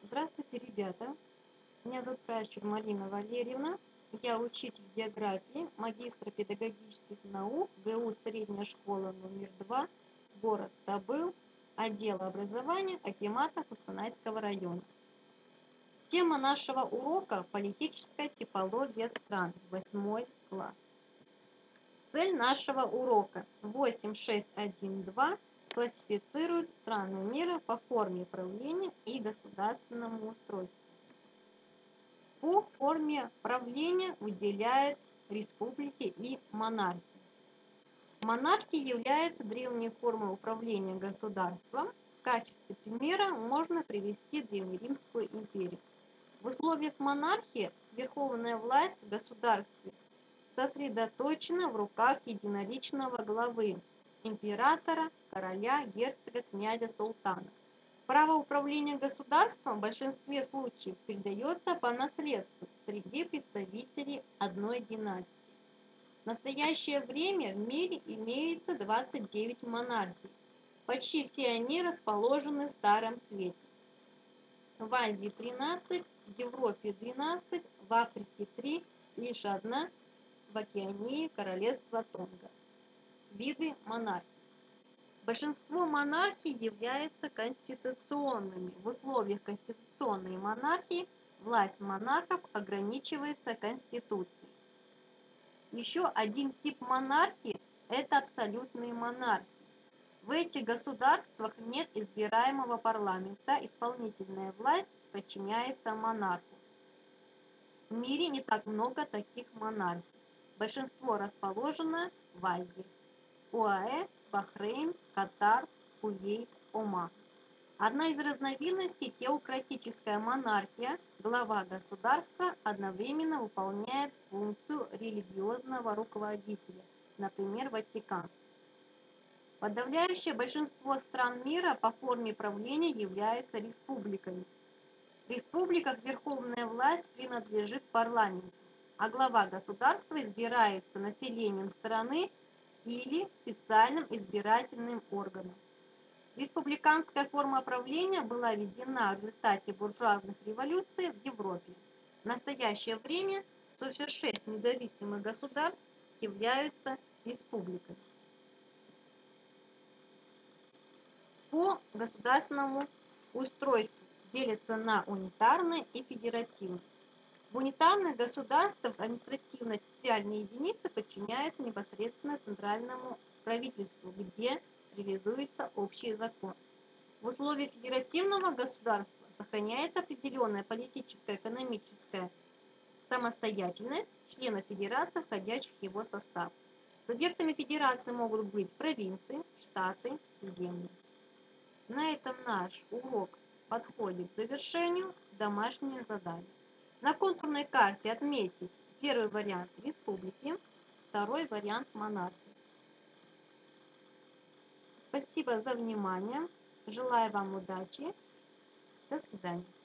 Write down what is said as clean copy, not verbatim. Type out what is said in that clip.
Здравствуйте, ребята! Меня зовут Пращур Марина Валерьевна. Я учитель географии, магистр педагогических наук ГУ «Средняя школа номер 2», город Табыл, отдел образования акимата Кустанайского района. Тема нашего урока – политическая типология стран, 8 класс. Цель нашего урока 8612 классифицирует страны мира по форме правления и государственному устройству. По форме правления выделяют республики и монархии. Монархия является древней формой управления государством. В качестве примера можно привести Древнеримскую империю. В условиях монархии верховная власть в государстве сосредоточена в руках единоличного главы – императора, короля, герцога, князя, султана. Право управления государством в большинстве случаев передается по наследству среди представителей одной династии. В настоящее время в мире имеется 29 монархий. Почти все они расположены в Старом Свете. В Азии 13, в Европе 12, в Африке 3, лишь одна в Океании – королевство Тонга. Виды монархий. Большинство монархий являются конституционными. В условиях конституционной монархии власть монархов ограничивается Конституцией. Еще один тип монархии – это абсолютные монархии. В этих государствах нет избираемого парламента, исполнительная власть подчиняется монарху. В мире не так много таких монархий. Большинство расположено в Азии. ОАЭ, Бахрейн, Катар, Кувейт, Оман. Одна из разновидностей – теократическая монархия. Глава государства одновременно выполняет функцию религиозного руководителя, например, Ватикан. Подавляющее большинство стран мира по форме правления являются республиками. В республиках верховная власть принадлежит парламенту, а глава государства избирается населением страны или специальным избирательным органом. Республиканская форма правления была введена в результате буржуазных революций в Европе. В настоящее время 106 независимых государств являются республиками. По государственному устройству делятся на унитарное и федеративное. В унитарных государствах административно-территориальные единицы подчиняются непосредственно центральному правительству, где реализуется общий закон. В условиях федеративного государства сохраняется определенная политическая и экономическая самостоятельность членов федерации, входящих в его состав. Субъектами федерации могут быть провинции, штаты, земли. На этом наш урок подходит к завершению. Домашнее задание. На контурной карте отметить первый вариант республики, второй вариант монархии. Спасибо за внимание. Желаю вам удачи. До свидания.